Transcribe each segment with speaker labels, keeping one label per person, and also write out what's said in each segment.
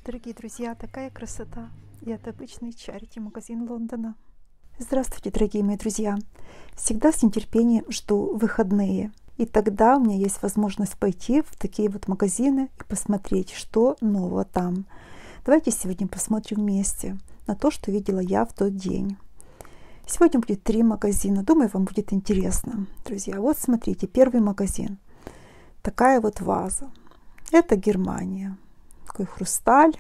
Speaker 1: Дорогие друзья, такая красота! И это обычный чарити-магазин Лондона. Здравствуйте, дорогие мои друзья! Всегда с нетерпением жду выходные. И тогда у меня есть возможность пойти в такие вот магазины и посмотреть, что нового там. Давайте сегодня посмотрим вместе на то, что видела я в тот день. Сегодня будет 3 магазина. Думаю, вам будет интересно. Друзья, вот смотрите, первый магазин. Такая вот ваза. Это Германия. Такой хрусталь.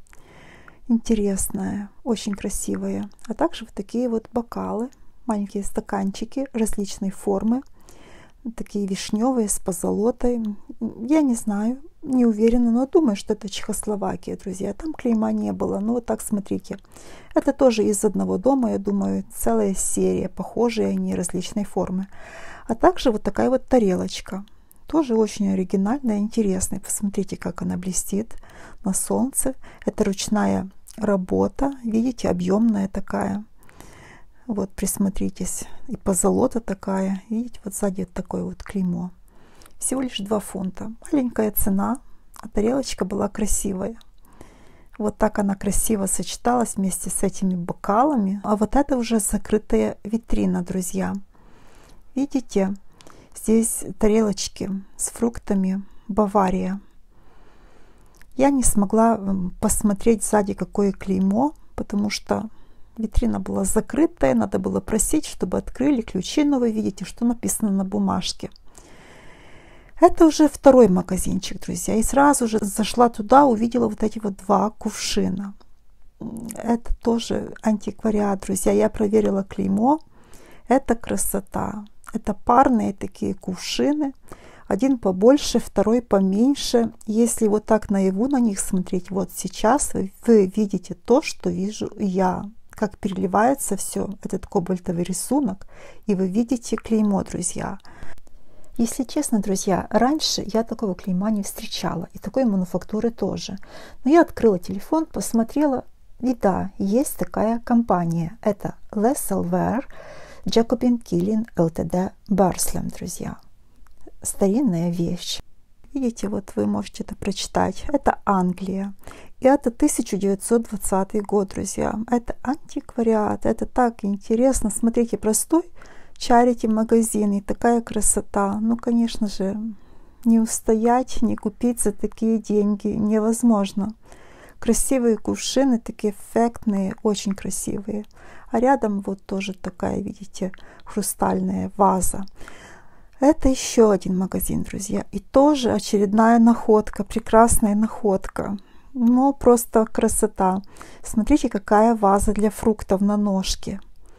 Speaker 1: Интересная, очень красивая. А также вот такие вот бокалы, маленькие стаканчики различной формы. Такие вишневые с позолотой. Я не знаю, не уверена, но думаю, что это Чехословакия, друзья. Там клейма не было. Но вот так смотрите. Это тоже из одного дома, я думаю, целая серия. Похожие они, различной формы. А также вот такая вот тарелочка. Тоже очень оригинальная, интересная. Посмотрите, как она блестит на солнце. Это ручная работа. Видите, объемная такая. Вот, присмотритесь. И позолота такая. Видите, вот сзади вот такое вот клеймо. Всего лишь 2 фунта. Маленькая цена, а тарелочка была красивая. Вот так она красиво сочеталась вместе с этими бокалами. А вот это уже закрытая витрина, друзья. Видите? Здесь тарелочки с фруктами Бавария. Я не смогла посмотреть сзади, какое клеймо, потому что витрина была закрытая. Надо было просить, чтобы открыли ключи. Но вы видите, что написано на бумажке. Это уже второй магазинчик, друзья. И сразу же зашла туда, увидела вот эти вот 2 кувшина. Это тоже антиквариат, друзья. Я проверила клеймо. Это красота. Это парные такие кувшины. Один побольше, второй поменьше. Если вот так наяву на них смотреть, вот сейчас вы видите то, что вижу я. Как переливается все, этот кобальтовый рисунок. И вы видите клеймо, друзья. Если честно, друзья, раньше я такого клейма не встречала. И такой мануфактуры тоже. Но я открыла телефон, посмотрела. И да, есть такая компания. Это Lesselware Jacobin Killing Ltd. Барслем, друзья. Старинная вещь. Видите, вот вы можете это прочитать. Это Англия. И это 1920 год, друзья. Это антиквариат. Это так интересно. Смотрите, простой чарити-магазин. И такая красота. Ну, конечно же, не устоять, не купить за такие деньги невозможно. Красивые кувшины, такие эффектные, очень красивые. А рядом вот тоже такая, видите, хрустальная ваза. Это еще один магазин, друзья. И тоже очередная находка, прекрасная находка. Ну, просто красота. Смотрите, какая ваза для фруктов на ножке.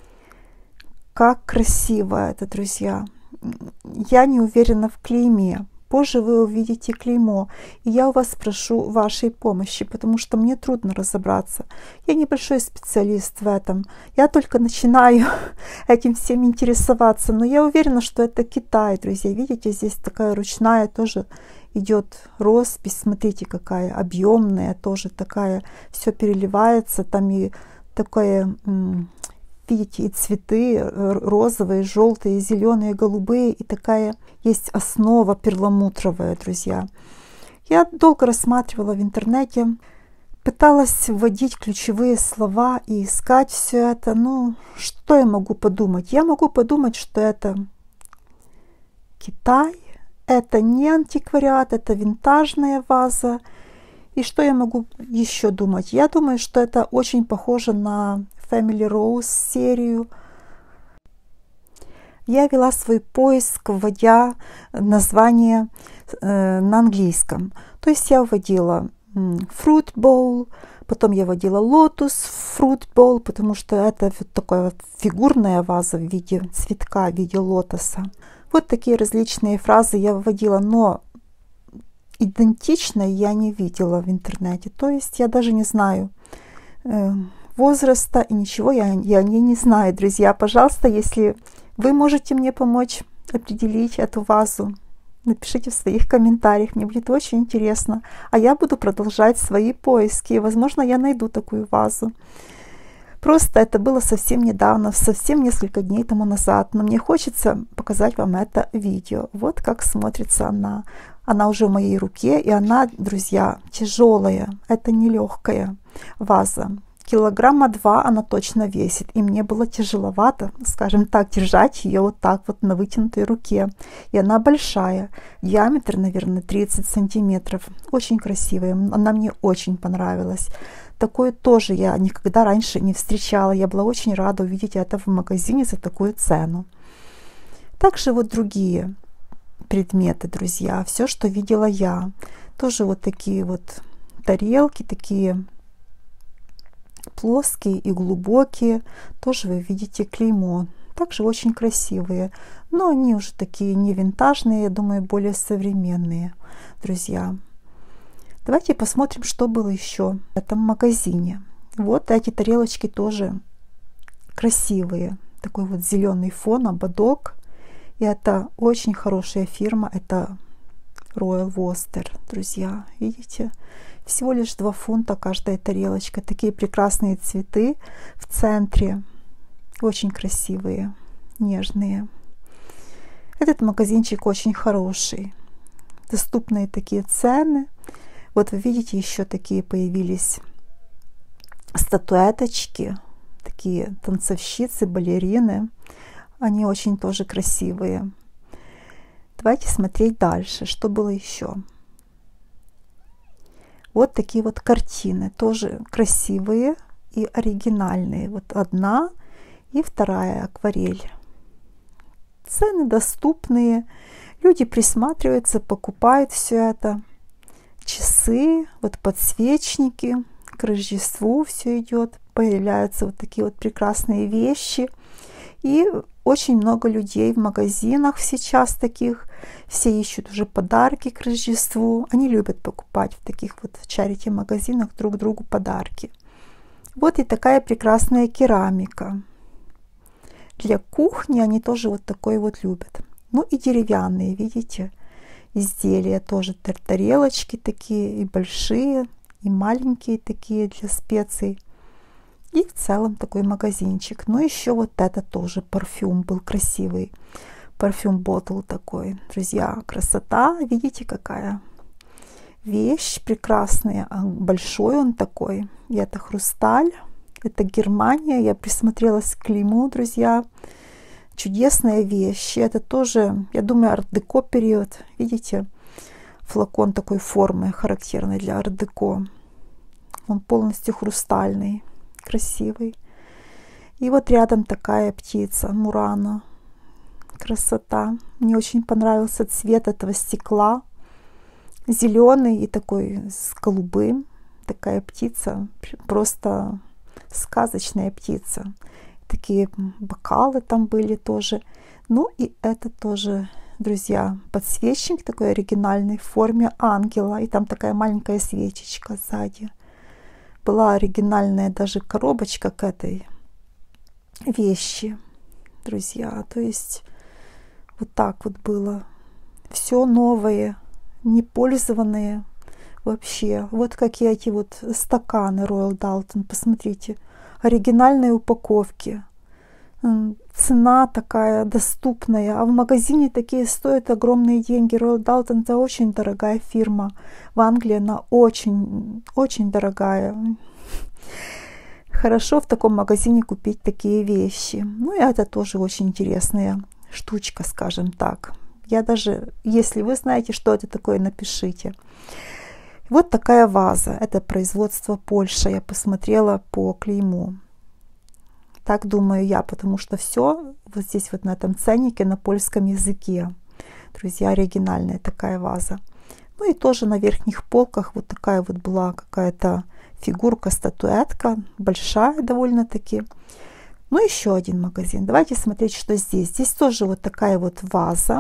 Speaker 1: Как красиво это, друзья. Я не уверена в клейме. Позже вы увидите клеймо. И я у вас прошу вашей помощи, потому что мне трудно разобраться. Я небольшой специалист в этом. Я только начинаю этим всем интересоваться. Но я уверена, что это Китай, друзья. Видите, здесь такая ручная тоже идет роспись. Смотрите, какая объемная, тоже такая. Все переливается. Там и такое... Видите, и цветы розовые, желтые, зеленые, голубые. И такая есть основа перламутровая, друзья. Я долго рассматривала в интернете, пыталась вводить ключевые слова и искать все это. Ну, что я могу подумать? Я могу подумать, что это Китай, это не антиквариат, это винтажная ваза. И что я могу еще думать? Я думаю, что это очень похоже на Family Rose серию. Я вела свой поиск, вводя название на английском. То есть я вводила Fruit Bowl, потом я вводила Lotus Fruit Bowl, потому что это вот такая вот фигурная ваза в виде цветка, в виде лотоса. Вот такие различные фразы я вводила, но идентичной я не видела в интернете. То есть я даже не знаю возраста и ничего я о ней не знаю, друзья. Пожалуйста, если вы можете мне помочь определить эту вазу, напишите в своих комментариях, мне будет очень интересно. А я буду продолжать свои поиски, и, возможно, я найду такую вазу. Просто это было совсем недавно, совсем несколько дней тому назад, но мне хочется показать вам это видео. Вот как смотрится она. Она уже в моей руке, и она, друзья, тяжелая. Это не легкая ваза. 2 килограмма она точно весит. И мне было тяжеловато, скажем так, держать ее вот так вот на вытянутой руке. И она большая. Диаметр, наверное, 30 сантиметров. Очень красивая. Она мне очень понравилась. Такое тоже я никогда раньше не встречала. Я была очень рада увидеть это в магазине за такую цену. Также вот другие предметы, друзья, все, что видела я, тоже вот такие вот тарелки, такие плоские и глубокие, тоже вы видите клеймо, также очень красивые, но они уже такие не винтажные, я думаю, более современные, друзья. Давайте посмотрим, что было еще в этом магазине. Вот эти тарелочки тоже красивые, такой вот зеленый фон, ободок. И это очень хорошая фирма, это Royal Worcester, друзья, видите? Всего лишь 2 фунта каждая тарелочка. Такие прекрасные цветы в центре, очень красивые, нежные. Этот магазинчик очень хороший, доступные такие цены. Вот вы видите, еще такие появились статуэточки, такие танцовщицы, балерины. Они очень тоже красивые. Давайте смотреть дальше, что было еще. Вот такие вот картины, тоже красивые и оригинальные. Вот одна и вторая акварель. Цены доступные. Люди присматриваются, покупают все это. Часы, вот подсвечники. К Рождеству все идет. Появляются вот такие вот прекрасные вещи. И очень много людей в магазинах сейчас таких. Все ищут уже подарки к Рождеству. Они любят покупать в таких вот чарити-магазинах друг другу подарки. Вот и такая прекрасная керамика. Для кухни они тоже вот такой вот любят. Ну и деревянные, видите, изделия тоже. Тарелочки такие и большие, и маленькие такие для специй. И в целом такой магазинчик. Но еще вот это тоже парфюм был красивый. Парфюм ботл такой. Друзья, красота. Видите, какая вещь прекрасная. Большой он такой. И это хрусталь. Это Германия. Я присмотрелась к клейму, друзья. Чудесная вещь. Это тоже, я думаю, арт-деко период. Видите? Флакон такой формы, характерной для арт-деко. Он полностью хрустальный. Красивый. И вот рядом такая птица, Мурана. Красота. Мне очень понравился цвет этого стекла. Зеленый и такой с голубым. Такая птица. Просто сказочная птица. Такие бокалы там были тоже. Ну и это тоже, друзья, подсвечник такой оригинальный в форме ангела. И там такая маленькая свечечка сзади. Была оригинальная даже коробочка к этой вещи, друзья. То есть вот так вот было. Все новое, непользованные вообще. Вот какие эти вот стаканы Royal Doulton. Посмотрите. Оригинальные упаковки. Цена такая доступная. А в магазине такие стоят огромные деньги. Royal Doulton — это очень дорогая фирма. В Англии она очень, очень дорогая. Хорошо в таком магазине купить такие вещи. Ну и это тоже очень интересная штучка, скажем так. Я даже, если вы знаете, что это такое, напишите. Вот такая ваза. Это производство Польша. Я посмотрела по клейму. Так думаю я, потому что все вот здесь вот на этом ценнике на польском языке. Друзья, оригинальная такая ваза. Ну и тоже на верхних полках вот такая вот была какая-то фигурка, статуэтка. Большая довольно-таки. Ну еще один магазин. Давайте смотреть, что здесь. Здесь тоже вот такая вот ваза.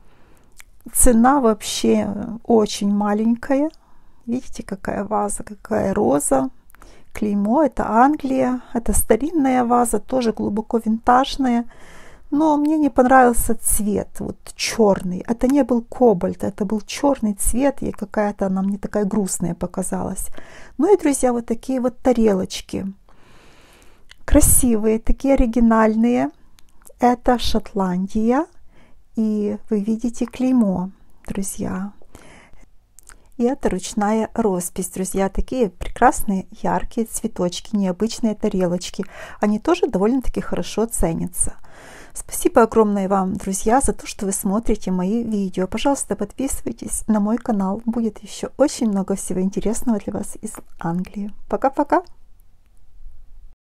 Speaker 1: Цена вообще очень маленькая. Видите, какая ваза, какая роза. Клеймо, это Англия, это старинная ваза, тоже глубоко винтажная, но мне не понравился цвет, вот черный. Это не был кобальт, это был черный цвет, и какая-то она мне такая грустная показалась. Ну и, друзья, вот такие вот тарелочки, красивые, такие оригинальные. Это Шотландия, и вы видите клеймо, друзья. И это ручная роспись, друзья. Такие прекрасные, яркие цветочки, необычные тарелочки. Они тоже довольно-таки хорошо ценятся. Спасибо огромное вам, друзья, за то, что вы смотрите мои видео. Пожалуйста, подписывайтесь на мой канал. Будет еще очень много всего интересного для вас из Англии. Пока-пока!